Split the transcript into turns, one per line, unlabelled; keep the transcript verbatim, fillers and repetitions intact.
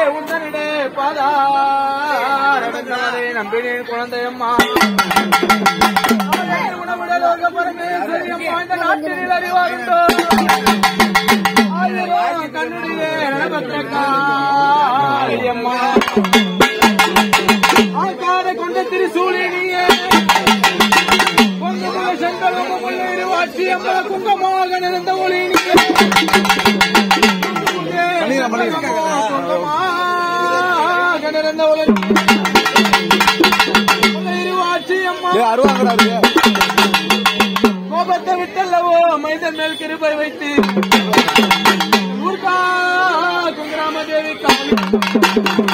உந்தனிடே பாதாரடந்தவரை நம்பினேன் குழந்தையம்மா உணவிடலோக பரமேஸ்வரி அம்மா இந்த நாட்டில் அறிவாருண்டோ ஆயிரம் கண்ணுடைய நடபத்த காளியம்மா ஆக்கார கொண்ட திருசூலினியே பொங்கமுக செங்கலும் முள்ளேறு வாட்சி அம்மா குங்கமாக நிறந்த ஒளினியே குங்கமாக நிறந்த ஒளி வாட்சி அம்மா அருவாங்கிறாரு கோபத்தை விட்டல்லவோ மைதன் மேல் கிருபை வைத்து ஊர்கா குங்கிராம தேவி